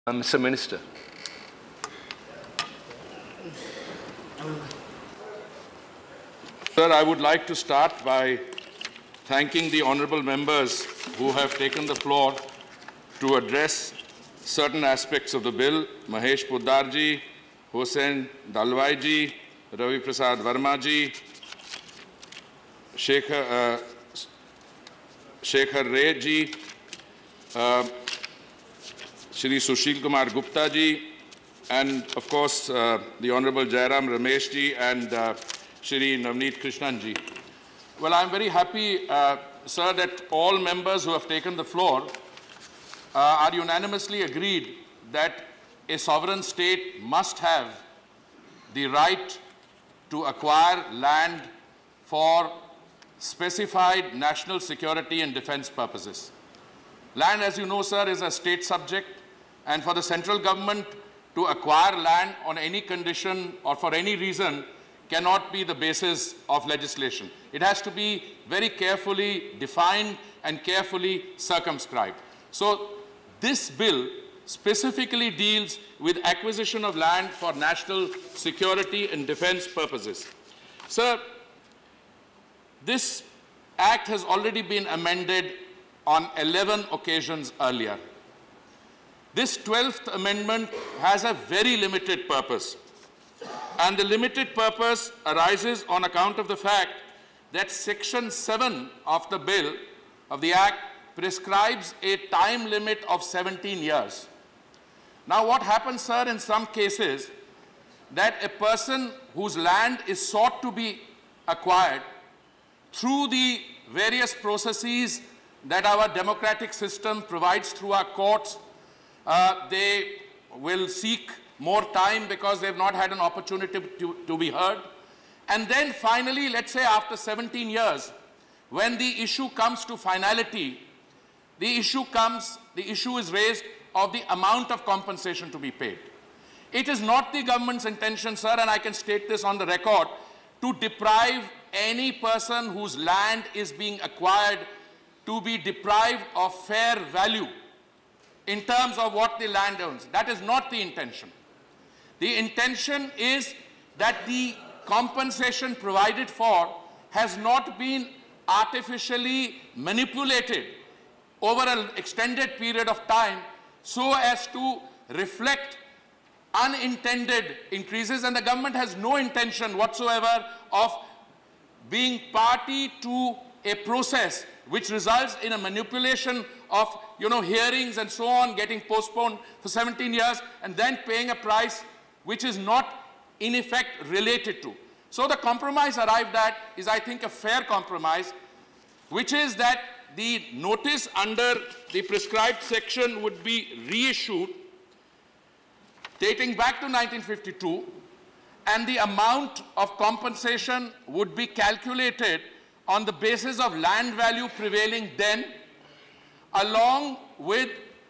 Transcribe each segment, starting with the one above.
Mr. Minister. Sir, I would like to start by thanking the honourable members who have taken the floor to address certain aspects of the bill. Mahesh Poddar ji, Hossain Dalwai ji, Ravi Prasad Verma ji, Shekhar Ray ji, Shri Sushil Kumar Gupta ji, and of course the Honourable Jairam Ramesh ji and Shri Navneet Krishnan ji. Well, I am very happy, sir, that all members who have taken the floor are unanimously agreed that a sovereign state must have the right to acquire land for specified national security and defense purposes. Land, as you know, sir, is a state subject, and for the central government to acquire land on any condition or for any reason cannot be the basis of legislation. It has to be very carefully defined and carefully circumscribed. So this bill specifically deals with acquisition of land for national security and defense purposes. Sir, this act has already been amended on 11 occasions earlier. This 12th amendment has a very limited purpose. And the limited purpose arises on account of the fact that Section 7 of the bill, of the Act, prescribes a time limit of 17 years. Now what happens, sir, in some cases, that a person whose land is sought to be acquired through the various processes that our democratic system provides through our courts, they will seek more time because they've not had an opportunity to be heard. And then finally, let's say after 17 years, when the issue comes to finality, the issue is raised of the amount of compensation to be paid. It is not the government's intention, sir, and I can state this on the record, to deprive any person whose land is being acquired to be deprived of fair value in terms of what the land owns. That is not the intention. The intention is that the compensation provided for has not been artificially manipulated over an extended period of time so as to reflect unintended increases, and the government has no intention whatsoever of being party to a process which results in a manipulation of, hearings and so on getting postponed for 17 years and then paying a price which is not in effect related to. So the compromise arrived at is, I think, a fair compromise, which is that the notice under the prescribed section would be reissued dating back to 1952, and the amount of compensation would be calculated on the basis of land value prevailing then, along with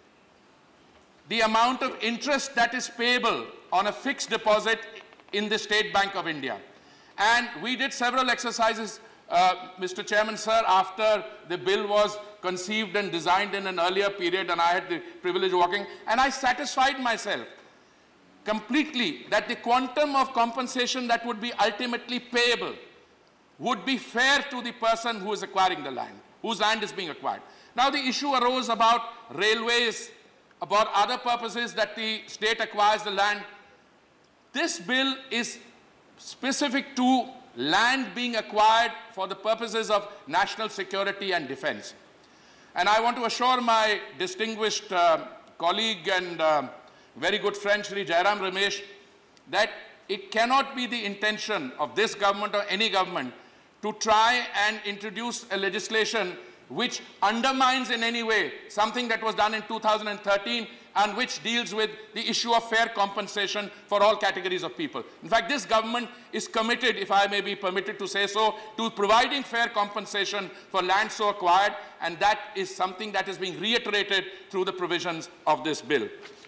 the amount of interest that is payable on a fixed deposit in the State Bank of India. And we did several exercises, Mr. Chairman, sir, after the bill was conceived and designed in an earlier period, and I had the privilege of working, and I satisfied myself completely that the quantum of compensation that would be ultimately payable would be fair to the person who is acquiring the land, whose land is being acquired. Now the issue arose about railways, about other purposes that the state acquires the land. This bill is specific to land being acquired for the purposes of national security and defense. And I want to assure my distinguished colleague and very good friend, Shri Jairam Ramesh, that it cannot be the intention of this government or any government to try and introduce a legislation which undermines in any way something that was done in 2013 and which deals with the issue of fair compensation for all categories of people. In fact, this government is committed, if I may be permitted to say so, to providing fair compensation for land so acquired, and that is something that is being reiterated through the provisions of this bill.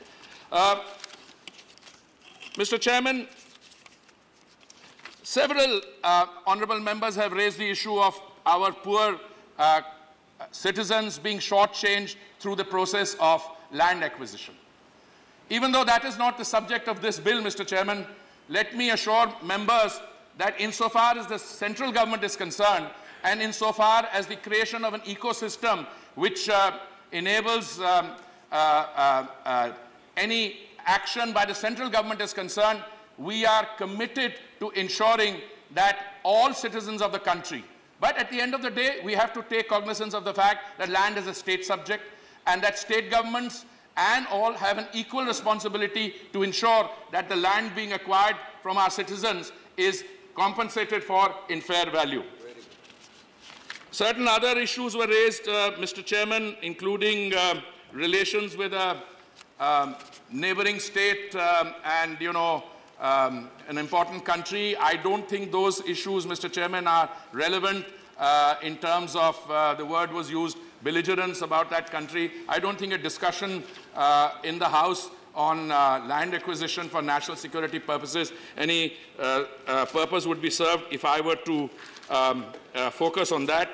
Mr. Chairman, several honourable members have raised the issue of our poor citizens being shortchanged through the process of land acquisition. Even though that is not the subject of this bill, Mr. Chairman, let me assure members that insofar as the central government is concerned, and insofar as the creation of an ecosystem which enables any action by the central government is concerned, we are committed to ensuring that all citizens of the country, but at the end of the day, we have to take cognizance of the fact that land is a state subject and that state governments and all have an equal responsibility to ensure that the land being acquired from our citizens is compensated for in fair value. Certain other issues were raised, Mr. Chairman, including relations with a neighboring state and, an important country. I don't think those issues, Mr. Chairman, are relevant in terms of the word was used, belligerence about that country. I don't think a discussion in the House on land acquisition for national security purposes, any purpose would be served if I were to focus on that.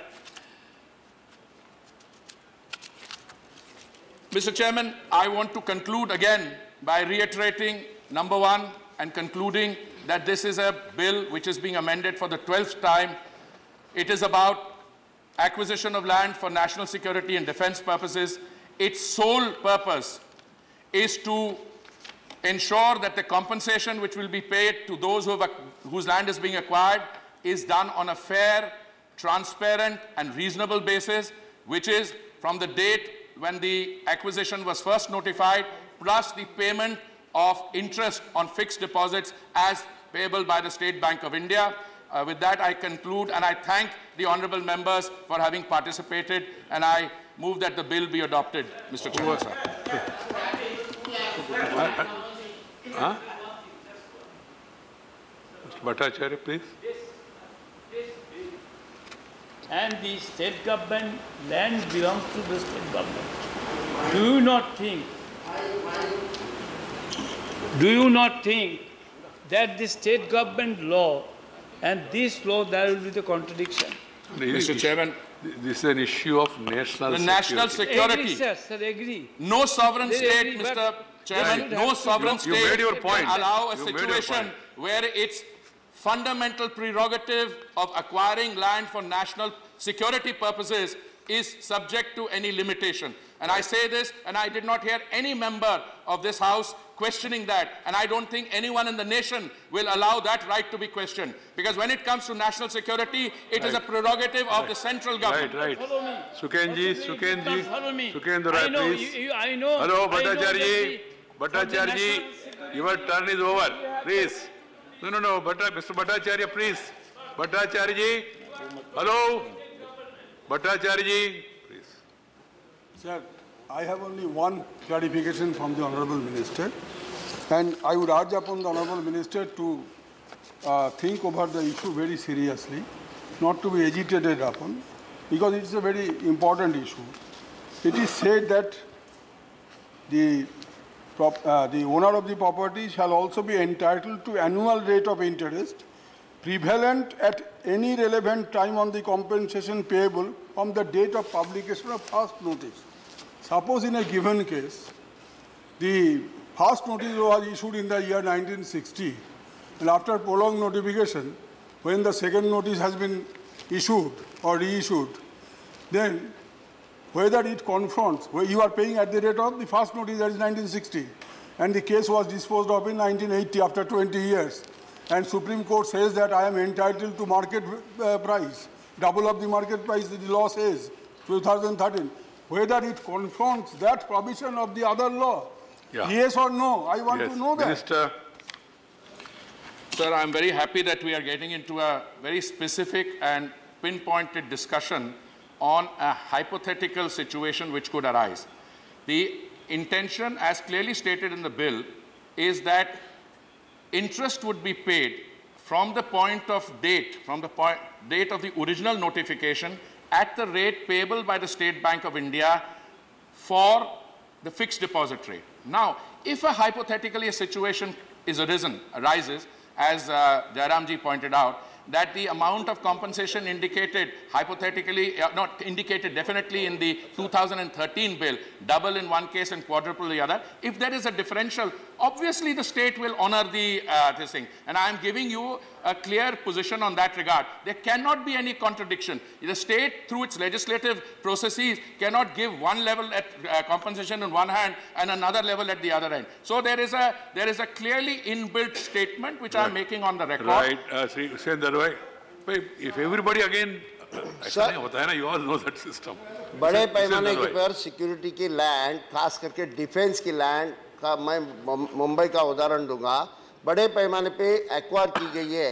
Mr. Chairman, I want to conclude again by reiterating, number one, and concluding that this is a bill which is being amended for the 12th time. It is about acquisition of land for national security and defense purposes. Its sole purpose is to ensure that the compensation which will be paid to those whose land is being acquired is done on a fair, transparent, and reasonable basis, which is from the date when the acquisition was first notified, plus the payment of interest on fixed deposits as payable by the State Bank of India. With that, I conclude, and I thank the honourable members for having participated, and I move that the bill be adopted, Mr. Chairman. Mr. Bhattacharya, please. And the state government land belongs to the state government. Do you not think that the state government law and this law, there will be the contradiction? Mr. Chairman, this is an issue of national security. National security. Agree, sir, agree. No sovereign They state, agree, Mr. Chairman, no sovereign You made your state point. can allow a You made your situation point. where its fundamental prerogative of acquiring land for national security purposes is subject to any limitation. And I say this, and I did not hear any member of this House questioning that, and I don't think anyone in the nation will allow that right to be questioned. Because when it comes to national security, it is a prerogative of the central government. Right. Follow me. Sukendra, please. I know. Hello, I know Bhattacharya, your turn is over. Please. No. Mr. Bhattacharya, please. Bhattacharya, hello. Bhattacharya, please. Sir, I have only one clarification from the Honourable Minister, and I would urge upon the Honourable Minister to think over the issue very seriously, not to be agitated upon, because it's a very important issue. It is said that the owner of the property shall also be entitled to annual rate of interest prevalent at any relevant time on the compensation payable from the date of publication of first notice. Suppose in a given case, the first notice was issued in the year 1960, and after prolonged notification, when the second notice has been issued or reissued, then whether it confronts, where you are paying at the rate of the first notice, that is 1960, and the case was disposed of in 1980 after 20 years, and Supreme Court says that I am entitled to market price, double of the market price, the law says, 2013. Whether it confronts that provision of the other law, yes or no, I want to know that. Minister. Sir, I'm very happy that we are getting into a very specific and pinpointed discussion on a hypothetical situation which could arise. The intention, as clearly stated in the bill, is that interest would be paid from the point of date, date of the original notification at the rate payable by the State Bank of India for the fixed deposit rate. Now, if hypothetically a situation arises, as Jairamji pointed out, that the amount of compensation indicated hypothetically, not indicated definitely in the 2013 bill, double in one case and quadruple the other. If there is a differential, obviously the state will honor the this thing. And I am giving you a clear position on that regard. There cannot be any contradiction. The state, through its legislative processes, cannot give one level at compensation on one hand and another level at the other end. So there is a clearly inbuilt statement which I am making on the record. Right, if everybody again, you all know that system. बड़े पैमाने के पर security की land, खास करके defence की land का मैं मुंबई का उदाहरण दूंगा, बड़े पैमाने पे एक्वायर की गई है।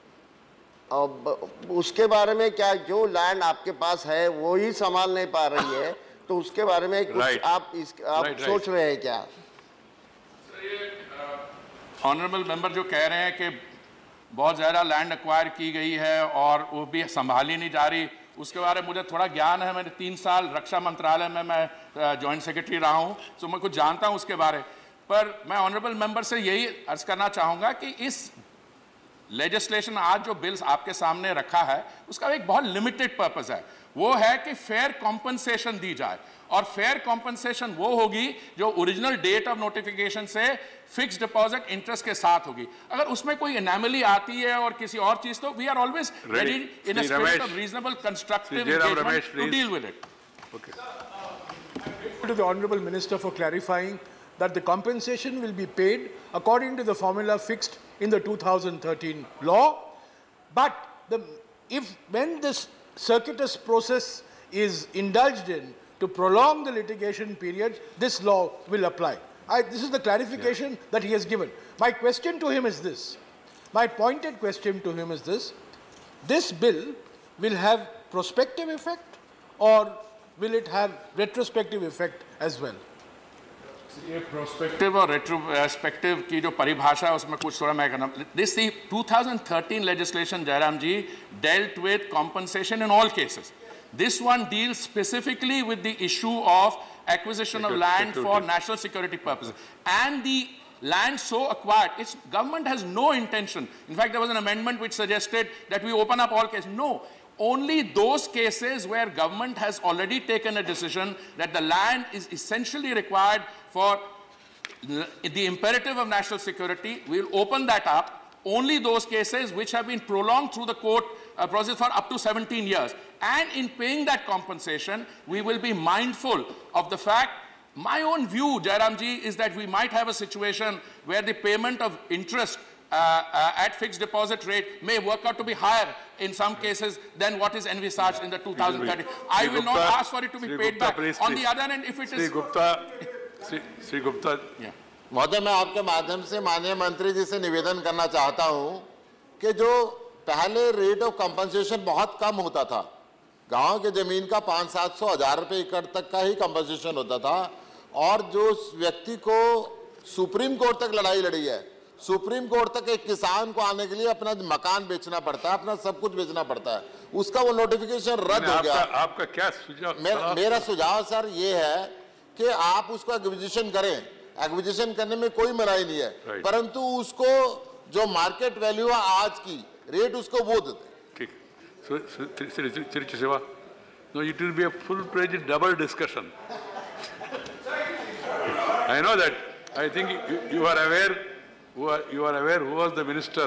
अब उसके बारे में क्या जो लैंड आपके पास है वो ही संभाल नहीं पा रही है, तो उसके बारे में कुछ आप सोच रहे हैं क्या? ऑनरेबल मेंबर जो कह रहे हैं कि बहुत ज़्यादा लैंड एक्वायर की गई है और वो भी संभाली नहीं जा रही, उसके बारे में मुझे थोड़ा ज्ञान है। मैंने 3 साल रक्षा मंत्रालय में मैं जॉइंट सेक्रेटरी रहा हूँ, तो मैं कुछ जानता हूँ उसके बारे। पर मैं ऑनरेबल मेंबर से यही अर्ज करना चाहूँगा कि इस लेजिस्लेशन आज जो बिल्स आपके सामने रखा है उसका एक बहुत लिमिटेड पर्पस है, वो है कि फेयर कॉम्पनसेशन दी जाए। और फेयर कॉम्पनसेशन वो होगी जो ओरिजिनल डेट ऑफ नोटिफिकेशन से फिक्स्ड डिपॉजिट इंटरेस्ट के साथ होगी। अगर उसमें कोई एनोमली आती है और किसी और चीज, तो we are always ready in a spirit of reasonable constructive engagement to deal with it. Okay. To the Honourable Minister for clarifying that the compensation will be paid according to the formula fixed in the 2013 law, but when this circuitous process is indulged in to prolong the litigation period, this law will apply. This is the clarification that he has given. My question to him is this. My pointed question to him is this. This bill will have prospective effect or will it have retrospective effect as well? ये prospective और retrospective की जो परिभाषा है उसमें कुछ थोड़ा मैं करना। This 2013 legislation, Jairam ji, dealt with compensation in all cases. This one deals specifically with the issue of acquisition of land for national security purposes. And the land so acquired, its government has no intention. In fact, there was an amendment which suggested that we open up all cases. No. Only those cases where government has already taken a decision that the land is essentially required for the imperative of national security, we will open that up. Only those cases which have been prolonged through the court process for up to 17 years. And in paying that compensation, we will be mindful of the fact, my own view, Jairam ji, is that we might have a situation where the payment of interest at fixed deposit rate may work out to be higher in some cases than what is envisaged in the 2030. I will not ask for it to be paid back. On the other hand, if it is... Sri Gupta. महोदय, मैं आपके माध्यम से माननीय मंत्री जी से निवेदन करना चाहता हूं कि जो पहले रेट ऑफ कंपनसेशन बहुत कम होता था, गांव के जमीन का 500-700 हज़ार रुपए एकड़ तक का ही कंपनसेशन होता था, और जो व्यक्ति को सुप्रीम कोर्ट तक लड़ाई लड़ी है, सुप्रीम कोर्ट तक एक किसान को आने के लिए अपना मकान बेचना पड़ता है, अपना सब कुछ बेचना पड़ता है, उसका वो नोटिफिकेशन रद्द हो गया। आपका क्या सुझाव? मेरा सुझाव सर ये है कि आप उसको एक्विजिशन करें। एक्विजिशन करने में कोई मनाही नहीं है, परंतु उसको जो मार्केट वैल्यू है आज की रेट उसको वो दे दें। ठीक। Sri Shiva, no, it will be a full-fledged double discussion. I know that. I think you are aware. You are aware who was the minister?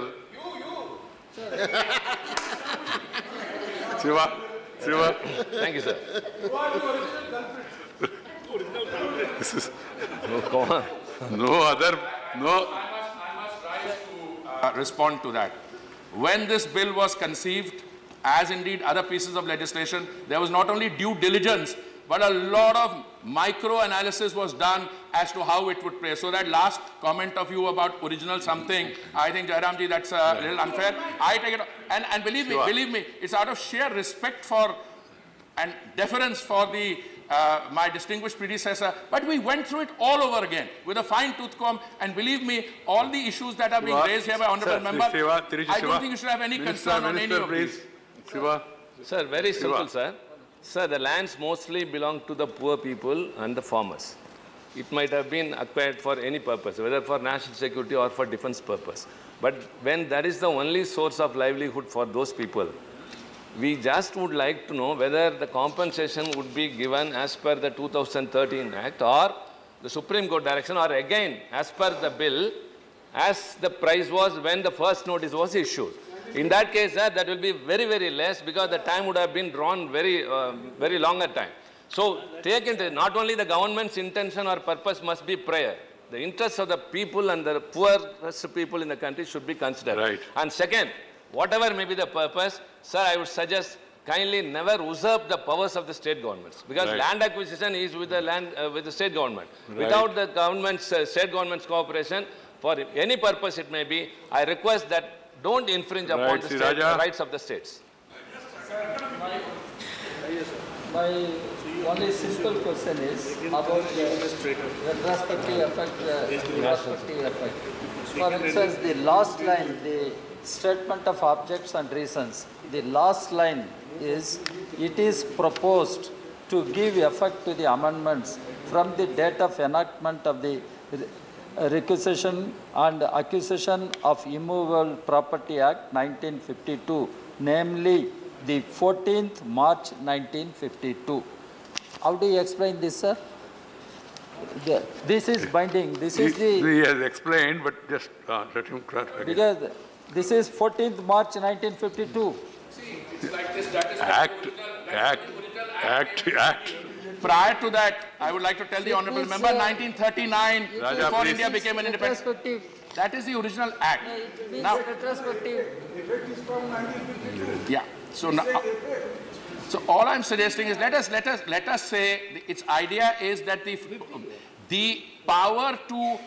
Shiva. Thank you, sir. This is Go on. no other. No. I must rise to respond to that. When this bill was conceived, as indeed other pieces of legislation, there was not only due diligence, but a lot of micro-analysis was done as to how it would play. So that last comment of you about original something, I think, Jairam ji, that's a little unfair. I take it, and believe me, it's out of sheer respect for and deference for the my distinguished predecessor, but we went through it all over again with a fine-tooth comb, and believe me, all the issues that are being raised here by honourable member, I don't think you should have any concern on any of these. Sir, very simple, sir. Sir, the lands mostly belong to the poor people and the farmers. it might have been acquired for any purpose, whether for national security or for defense purpose. But when that is the only source of livelihood for those people, we just would like to know whether the compensation would be given as per the 2013 Act or the Supreme Court direction, or again, as per the bill, as the price was when the first notice was issued. In that case, that will be very, very less, because the time would have been drawn very longer time. So take into not only the government's intention or purpose must be prior. The interests of the people and the poorest people in the country should be considered. Right. And second, whatever may be the purpose, sir, I would suggest kindly never usurp the powers of the state governments, because Right. land acquisition is with the with the state government. Right. Without the government's state government's cooperation, for any purpose it may be, I request that don't infringe upon Right, the Sri state, Raja. rights of the states. My only simple question is about the retrospective effect. For instance, the last line, the statement of objects and reasons, the last line is, it is proposed to give effect to the amendments from the date of enactment of the Requisition and Acquisition of Immovable Property Act 1952, namely the 14th March 1952. How do you explain this, sir? This is binding. This is He the, has explained, but just let him clarify again. because this is 14th March 1952. Act. Prior to that, I would like to tell the honourable member, 1939, Raja, before please. India became an independent. Retrospective. That is the original act. Now, Retrospective. yeah. So now, so all I'm suggesting is let us say its idea is that the power to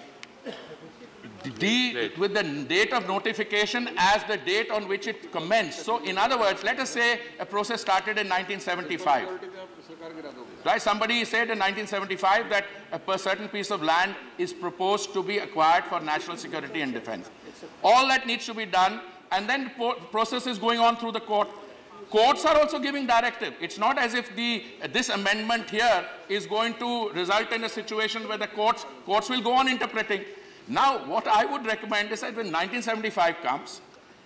deal with the date of notification as the date on which it commenced. So in other words, let us say a process started in 1975. Right? Somebody said in 1975 that a certain piece of land is proposed to be acquired for national security and defense. All that needs to be done, and then the process is going on through the court. Courts are also giving directive. It's not as if this amendment here is going to result in a situation where the courts will go on interpreting. Now, what I would recommend is that when 1975 comes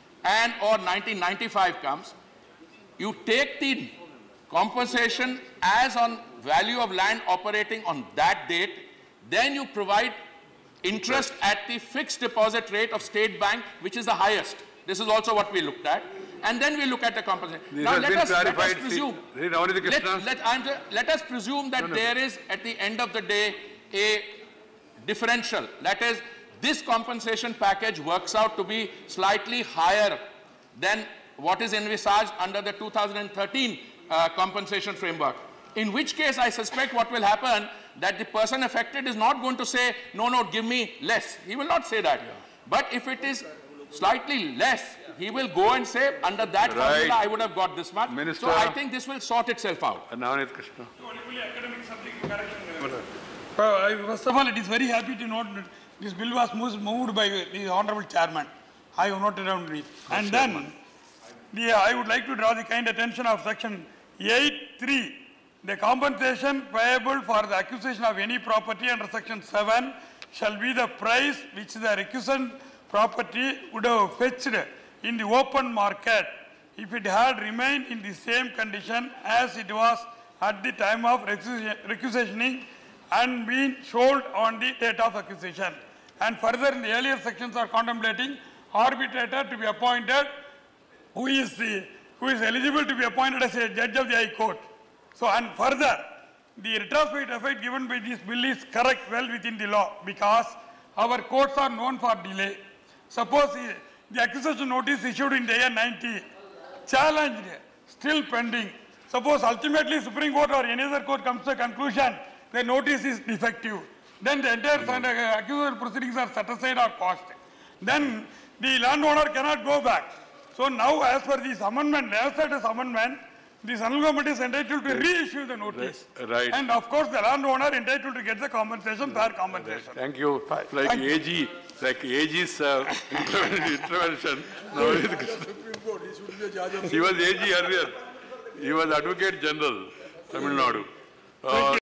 or 1995 comes, you take the compensation as on value of land operating on that date, then you provide interest at the fixed deposit rate of State Bank, which is the highest. This is also what we looked at. And then we look at the compensation. This Now has let been us clarified. presume, Krishna. let us presume that there is at the end of the day a differential. That is, this compensation package works out to be slightly higher than what is envisaged under the 2013 compensation framework. In which case, I suspect what will happen, that the person affected is not going to say, no, give me less. He will not say that. Yeah. But if it is slightly less, he will go and say, under that formula, I would have got this much. Minister, so I think this will sort itself out. Navneet Krishna. Academic subject correction. First of all, it is very happy to note that this bill was moved by the Honourable Chairman. I have noted down it. And then, I would like to draw the kind attention of section 8.3. The compensation payable for the acquisition of any property under section 7 shall be the price which the requisite property would have fetched in the open market if it had remained in the same condition as it was at the time of requisitioning and been sold on the date of acquisition. And further, in the earlier sections are contemplating arbitrator to be appointed who is eligible to be appointed as a judge of the High Court. So, and further, the retrospective effect given by this bill is correct, well within the law, because our courts are known for delay. Suppose the acquisition notice issued in the year 90, challenged, still pending. Suppose ultimately Supreme Court or any other court comes to a conclusion the notice is defective, then the entire acquisition proceedings are set aside or quashed. Then the landowner cannot go back. So now, as per this amendment, the central government is entitled to reissue the notice. Right. And of course, the landowner entitled to get the compensation, fair compensation. Thank you. Like AG's intervention. He was AG earlier. He was Advocate General, Tamil Nadu.